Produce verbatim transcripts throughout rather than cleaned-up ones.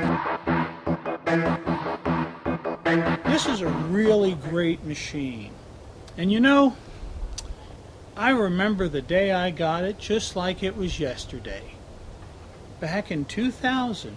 This is a really great machine. And you know, I remember the day I got it just like it was yesterday. Back in two thousand.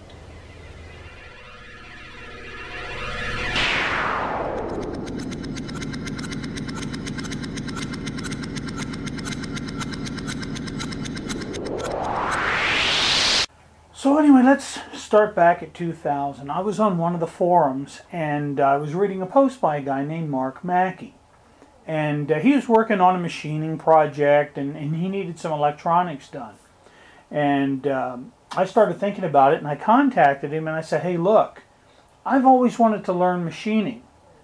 So anyway, let's start back at two thousand. I was on one of the forums and I was reading a post by a guy named Mark Mackey. And uh, he was working on a machining project and, and he needed some electronics done. And um, I started thinking about it and I contacted him and I said, hey look, I've always wanted to learn machining.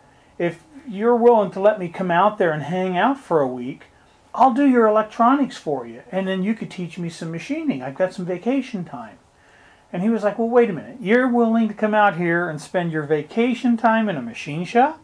If you're willing to let me come out there and hang out for a week, I'll do your electronics for you and then you could teach me some machining. I've got some vacation time. And he was like, well, wait a minute. You're willing to come out here and spend your vacation time in a machine shop?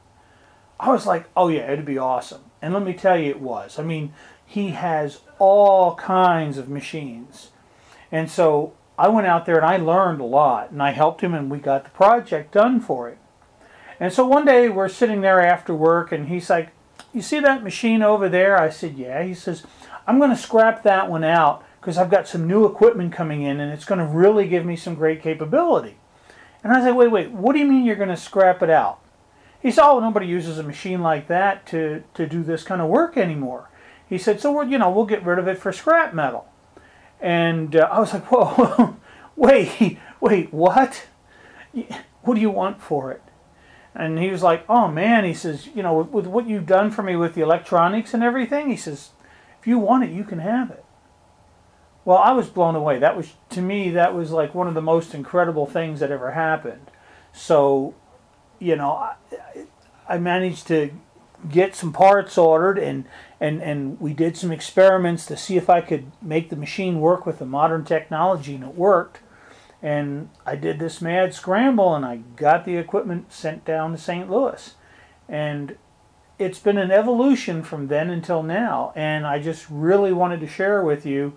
I was like, oh yeah, it'd be awesome. And let me tell you, it was. I mean, he has all kinds of machines. And so I went out there and I learned a lot. And I helped him and we got the project done for it. And so one day we're sitting there after work and he's like, you see that machine over there? I said, yeah. He says, I'm going to scrap that one out because I've got some new equipment coming in and it's going to really give me some great capability. And I said, wait, wait, what do you mean you're going to scrap it out? He said, oh, nobody uses a machine like that to, to do this kind of work anymore. He said, so, we're, you know, we'll get rid of it for scrap metal. And uh, I was like, whoa, wait, wait, what? What do you want for it? And he was like, oh, man, he says, you know, with, with what you've done for me with the electronics and everything, he says, if you want it, you can have it. Well, I was blown away. That was, to me, that was like one of the most incredible things that ever happened. So, you know, I, I managed to get some parts ordered and, and, and we did some experiments to see if I could make the machine work with the modern technology, and it worked. And I did this mad scramble and I got the equipment sent down to Saint Louis. And it's been an evolution from then until now. And I just really wanted to share with you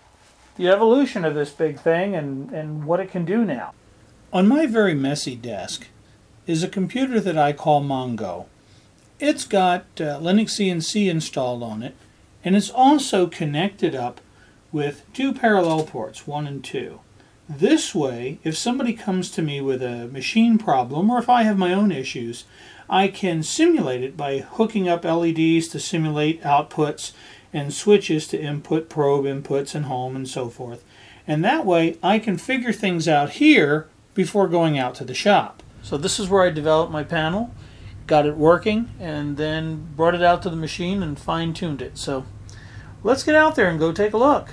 the evolution of this big thing and, and what it can do now. On my very messy desk is a computer that I call Mongo. It's got uh, Linux C N C installed on it, and it's also connected up with two parallel ports, one and two. This way, if somebody comes to me with a machine problem, or if I have my own issues, I can simulate it by hooking up L E Ds to simulate outputs and switches to input, probe inputs, and home, and so forth. And that way, I can figure things out here before going out to the shop. So this is where I developed my panel, got it working, and then brought it out to the machine and fine-tuned it. So let's get out there and go take a look.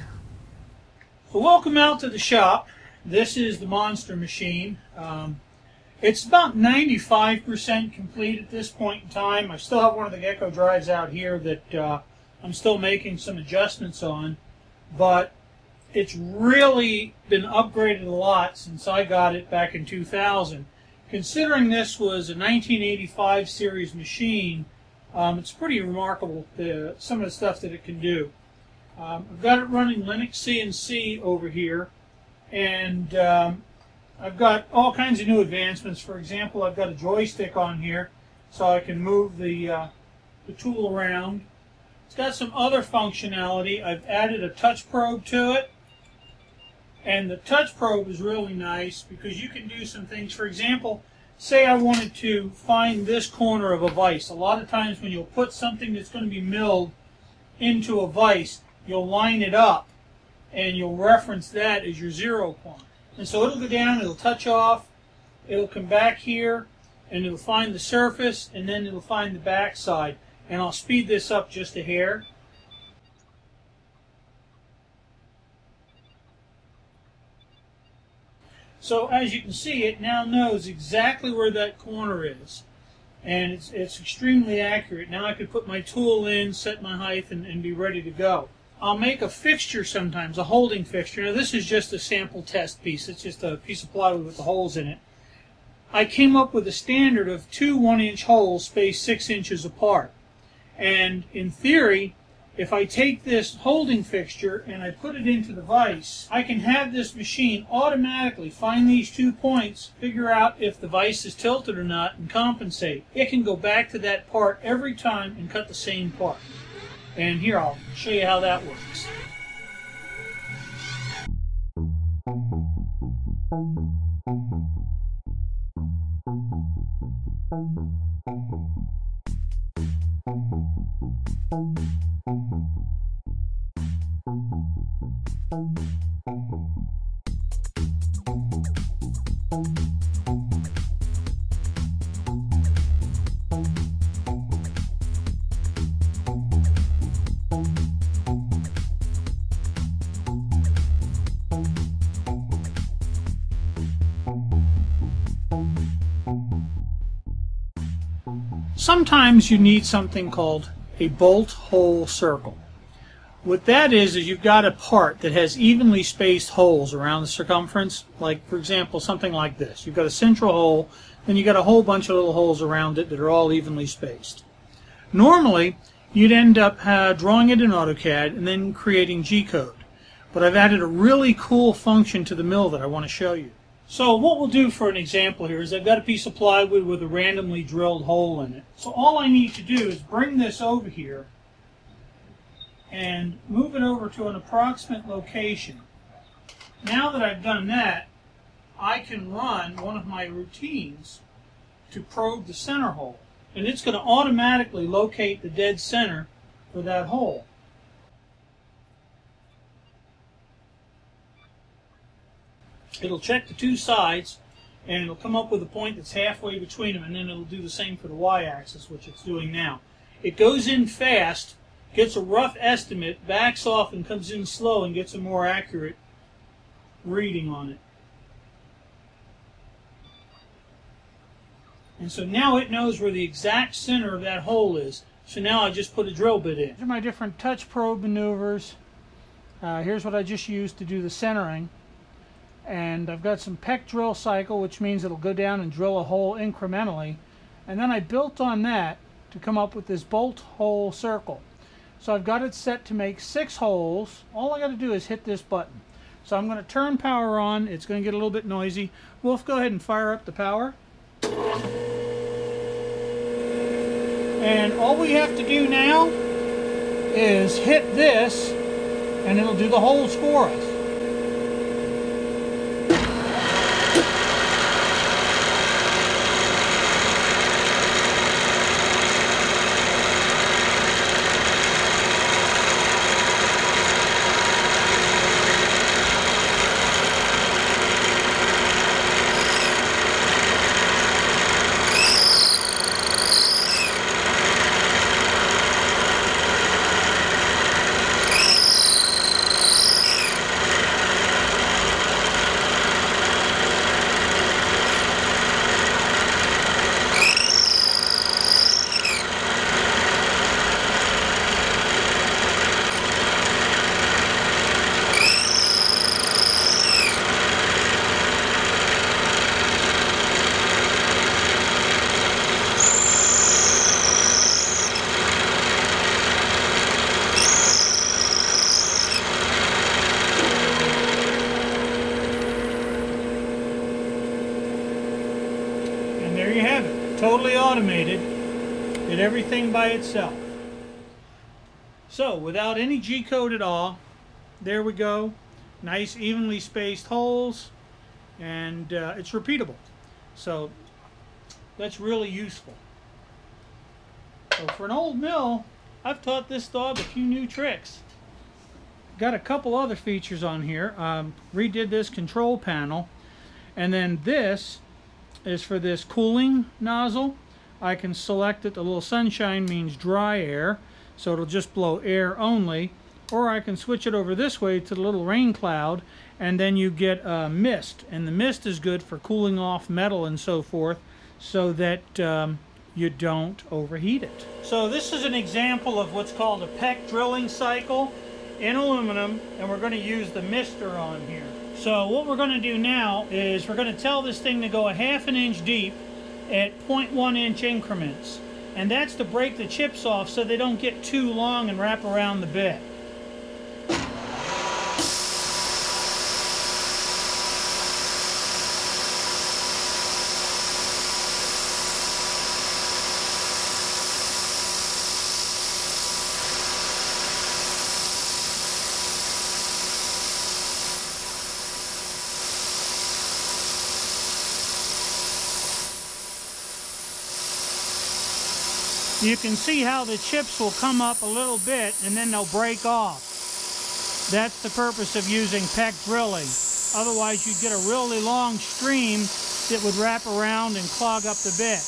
So welcome out to the shop. This is the monster machine. Um, it's about ninety-five percent complete at this point in time. I still have one of the Geckodrives out here that uh, I'm still making some adjustments on, but it's really been upgraded a lot since I got it back in two thousand. Considering this was a nineteen eighty-five series machine, um, it's pretty remarkable, the, some of the stuff that it can do. Um, I've got it running Linux C N C over here, and um, I've got all kinds of new advancements. For example, I've got a joystick on here so I can move the, uh, the tool around. It's got some other functionality. I've added a touch probe to it. And the touch probe is really nice because you can do some things. For example, say I wanted to find this corner of a vise. A lot of times when you'll put something that's going to be milled into a vise, you'll line it up and you'll reference that as your zero point. And so it'll go down, it'll touch off, it'll come back here, and it'll find the surface, and then it'll find the back side. And I'll speed this up just a hair. So as you can see, it now knows exactly where that corner is. And it's, it's extremely accurate. Now I could put my tool in, set my height, and, and be ready to go. I'll make a fixture sometimes, a holding fixture. Now this is just a sample test piece. It's just a piece of plywood with the holes in it. I came up with a standard of two one-inch holes spaced six inches apart. And in theory, if I take this holding fixture and I put it into the vise, I can have this machine automatically find these two points, figure out if the vise is tilted or not, and compensate. It can go back to that part every time and cut the same part. And here, I'll show you how that works. Sometimes you need something called a bolt hole circle. What that is, is you've got a part that has evenly spaced holes around the circumference, like, for example, something like this. You've got a central hole, then you've got a whole bunch of little holes around it that are all evenly spaced. Normally, you'd end up uh, drawing it in AutoCAD and then creating G-code. But I've added a really cool function to the mill that I want to show you. So what we'll do for an example here is I've got a piece of plywood with a randomly drilled hole in it. So all I need to do is bring this over here and move it over to an approximate location. Now that I've done that, I can run one of my routines to probe the center hole. And it's going to automatically locate the dead center for that hole. It'll check the two sides, and it'll come up with a point that's halfway between them, and then it'll do the same for the y-axis, which it's doing now. It goes in fast, gets a rough estimate, backs off, and comes in slow and gets a more accurate reading on it. And so now it knows where the exact center of that hole is. So now I just put a drill bit in. These are my different touch probe maneuvers. Uh, here's what I just used to do the centering. And I've got some peck drill cycle, which means it'll go down and drill a hole incrementally. And then I built on that to come up with this bolt hole circle. So I've got it set to make six holes. All I got to do is hit this button. So I'm going to turn power on. It's going to get a little bit noisy. Wolf, go ahead and fire up the power. And all we have to do now is hit this, and it'll do the holes for us. There you have it. Totally automated. Did everything by itself. So, without any G-code at all, there we go. Nice evenly spaced holes, and uh, it's repeatable. So, that's really useful. So, for an old mill, I've taught this dog a few new tricks. Got a couple other features on here. Um, redid this control panel, and then this is for this cooling nozzle. I can select it. The little sunshine means dry air, so it'll just blow air only. Or I can switch it over this way to the little rain cloud, and then you get uh, mist. And the mist is good for cooling off metal and so forth, so that um, you don't overheat it. So this is an example of what's called a peck drilling cycle in aluminum, and we're going to use the mister on here. So what we're going to do now is we're going to tell this thing to go a half an inch deep at zero point one inch increments. And that's to break the chips off so they don't get too long and wrap around the bit. You can see how the chips will come up a little bit and then they'll break off. That's the purpose of using peck drilling. Otherwise you'd get a really long stream that would wrap around and clog up the bit.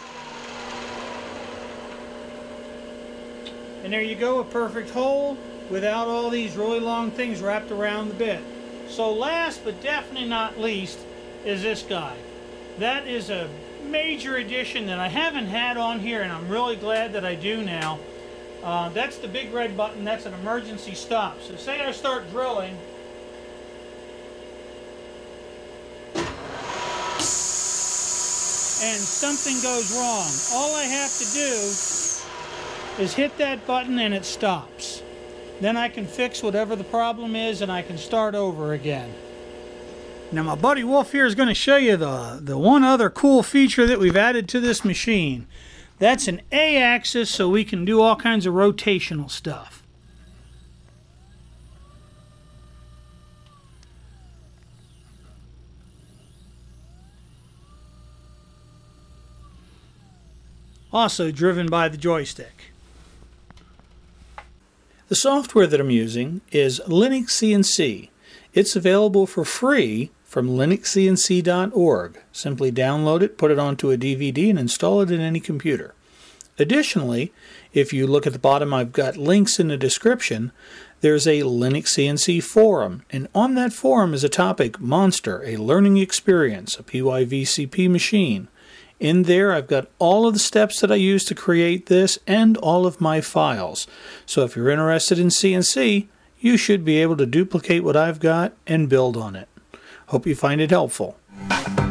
And there you go, a perfect hole without all these really long things wrapped around the bit. So last but definitely not least is this guy. That is a major addition that I haven't had on here, and I'm really glad that I do now. Uh, that's the big red button. That's an emergency stop. So say I start drilling, and something goes wrong. All I have to do is hit that button and it stops. Then I can fix whatever the problem is and I can start over again. Now my buddy Wolf here is going to show you the, the one other cool feature that we've added to this machine. That's an A-axis, so we can do all kinds of rotational stuff. Also driven by the joystick. The software that I'm using is Linux C N C. It's available for free from linux c n c dot org. Simply download it, put it onto a D V D, and install it in any computer. Additionally, if you look at the bottom, I've got links in the description. There's a Linux C N C forum, and on that forum is a topic, Monster, a learning experience, a P Y V C P machine. In there, I've got all of the steps that I use to create this and all of my files. So if you're interested in C N C, you should be able to duplicate what I've got and build on it. Hope you find it helpful.